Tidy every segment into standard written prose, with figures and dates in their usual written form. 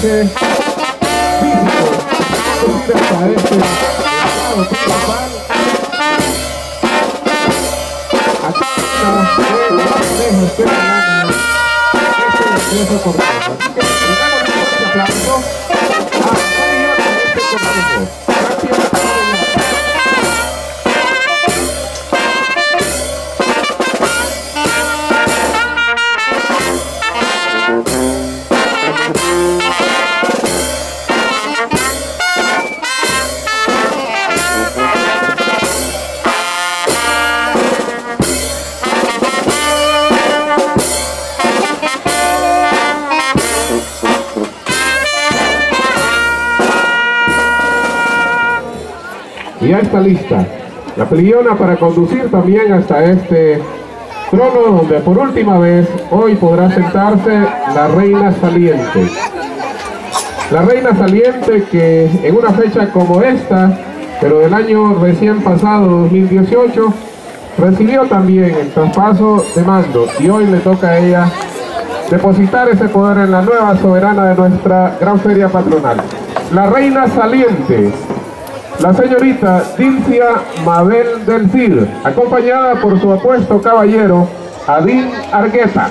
índice físico, hasta este estado principal. Aquí está ingreso por así que brindamos un fuerte aplauso a este consejo. Gracias. Ya está lista la pelillona para conducir también hasta este trono donde por última vez hoy podrá sentarse la reina saliente. La reina saliente que en una fecha como esta, pero del año recién pasado, 2018, recibió también el traspaso de mando y hoy le toca a ella depositar ese poder en la nueva soberana de nuestra gran feria patronal. La reina saliente, la señorita Dilcia Mabel del Cid, acompañada por su apuesto caballero, Adín Argueta.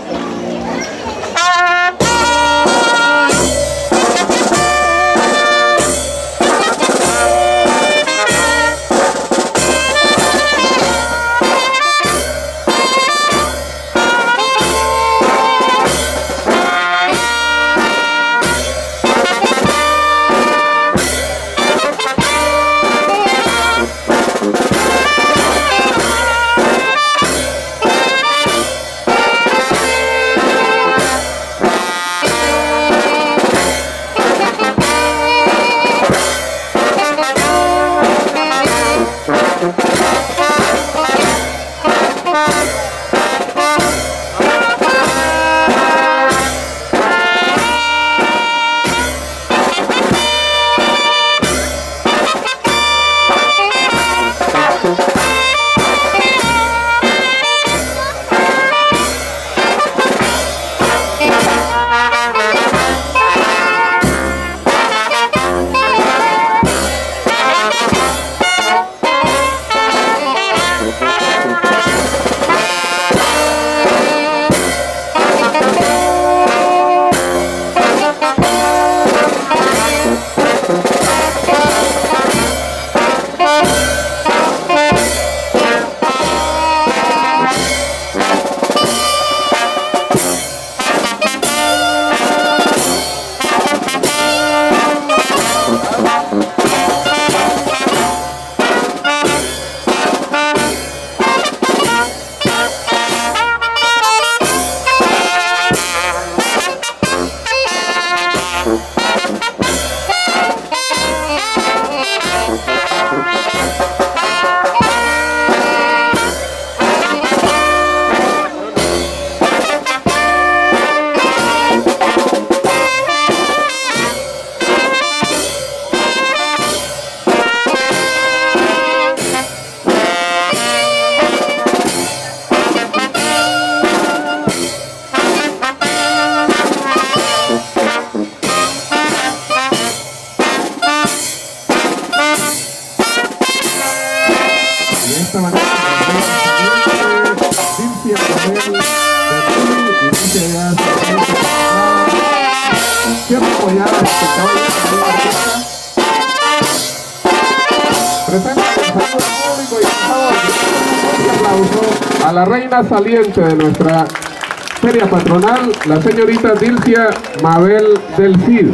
A la reina saliente de nuestra feria patronal, la señorita Dilcia Mabel del Cid.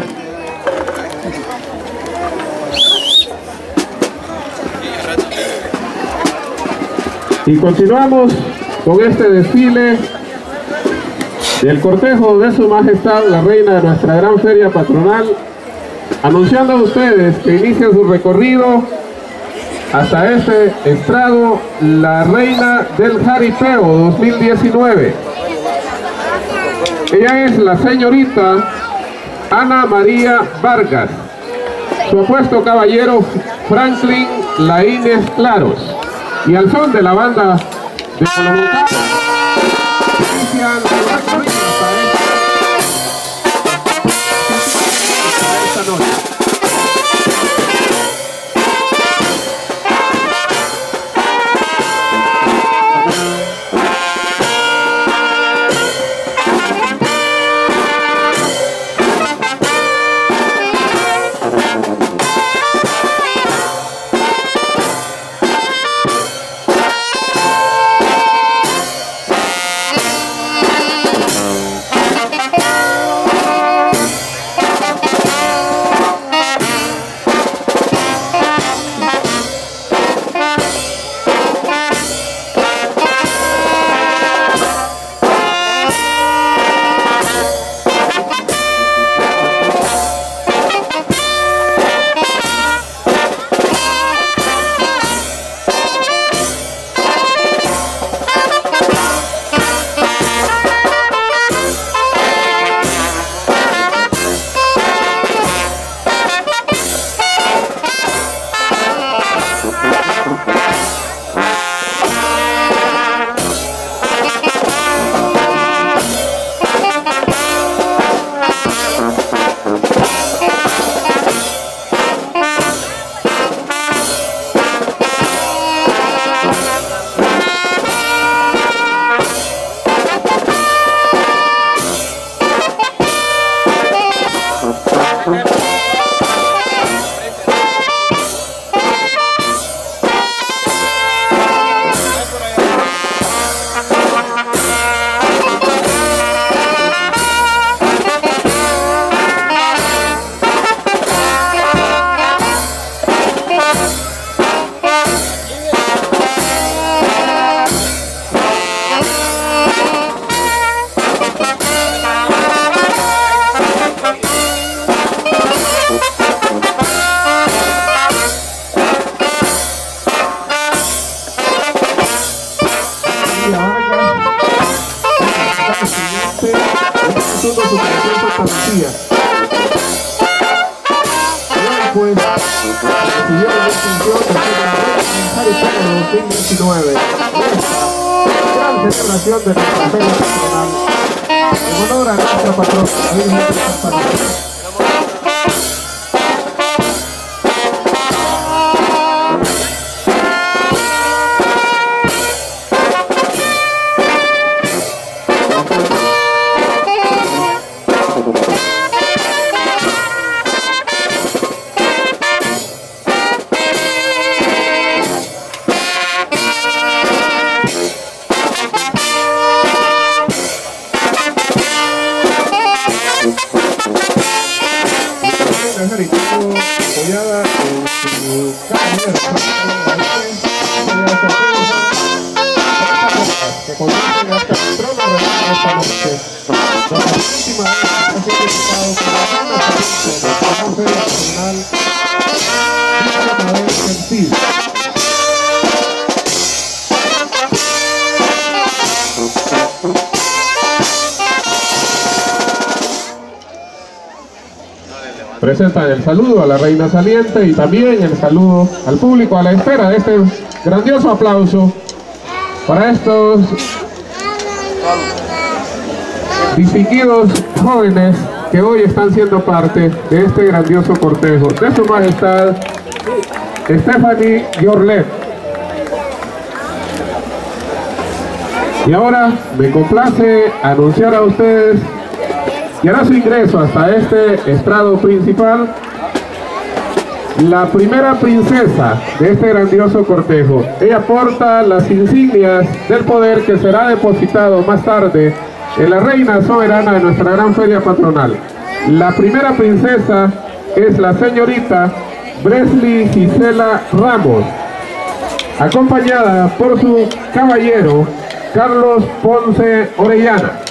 Y continuamos con este desfile del cortejo de su majestad, la reina de nuestra gran feria patronal, anunciando a ustedes que inicia su recorrido hasta este estrado, la reina del jaripeo 2019. Ella es la señorita Ana María Vargas, su apuesto caballero Franklin Laínez Claros, y al son de la banda de Colombia inician la corrida hasta día. Y pues recibieron distinción después de aniversario 2019. Gran celebración de nuestra feria patronal en honor a nuestra patrona, la Virgen de Santa Lucía. Apoyada en su que conducen hasta el trono real esta noche. La última vez ha sido invitado por la Gran Feria Nacional Villa Madero Gentil. Presentan el saludo a la reina saliente y también el saludo al público a la espera de este grandioso aplauso para estos distinguidos jóvenes que hoy están siendo parte de este grandioso cortejo de su majestad Stephanie Yorlet. Y ahora me complace anunciar a ustedes y hará su ingreso hasta este estrado principal la primera princesa de este grandioso cortejo. Ella porta las insignias del poder que será depositado más tarde en la reina soberana de nuestra gran feria patronal. La primera princesa es la señorita Bresley Gisela Ramos, acompañada por su caballero Carlos Ponce Orellana.